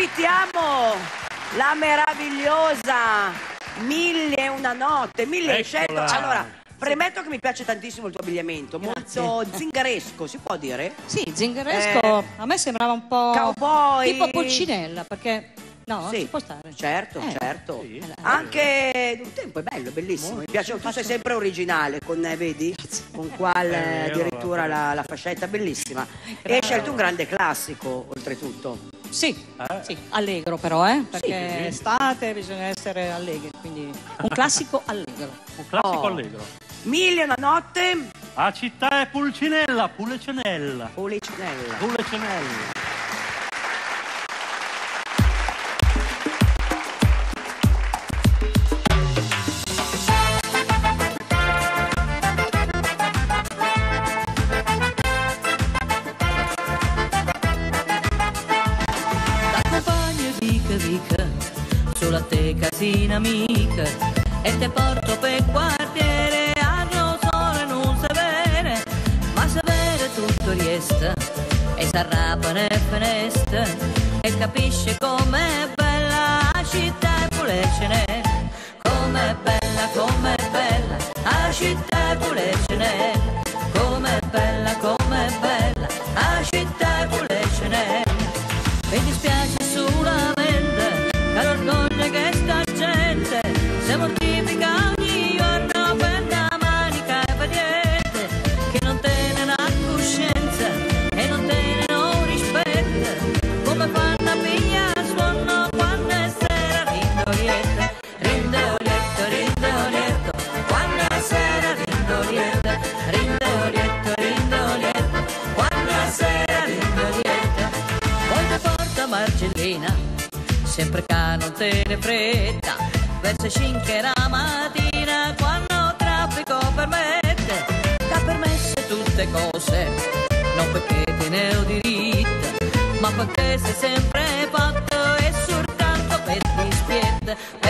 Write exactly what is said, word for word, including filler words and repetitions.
invitiamo la meravigliosa Mille e una notte. Mille hai scelto. Allora, premetto che mi piace tantissimo il tuo abbigliamento, Grazie. molto zingaresco, si può dire? Sì, zingaresco. Eh, a me sembrava un po' cowboy, tipo Pulcinella, perché no, sì, ci può stare. Certo, eh. certo. Sì. Anche un tempo è bello, bellissimo. Molto. Mi piace, tu sei sempre originale con, vedi? Con qual eh, addirittura la, la fascetta bellissima. E hai scelto un grande classico, oltretutto. Sì, eh. sì, allegro però, eh, perché sì. estate bisogna essere allegri, quindi un classico allegro. Un classico Oh. allegro. Mille e una notte. A città è Pulcinella, Pulecenella. Pulecenella. Pulecenella. Sulla te casina amica e te porto per quartiere a non sole non se vede ma se vede tutto riesta e s'arrapa nelle finestre e capisce com'è bella la città e Pulecenella, com'è bella, com'è bella la città e Pulecenella, com'è bella, com'è bella la città e Pulecenella. Mi dispiace solamente per l'orgoglio che sta gente si mortifica ogni giorno per una manica e per niente, che non tiene una coscienza e non tiene un rispetto, come fanno a pigliare suono quando è sera rindolietta, rindolietto, rindolietto, quando è sera rindolietta, rindolietto, rindolietto, quando è sera rindolietta. Poi ti porta Marcellina sempre che non te ne fretta, verso cinque la mattina quando il traffico permette, che ha permesso tutte cose, non perché te ne ho diritto, ma perché sei sempre fatto e soltanto per dispietta.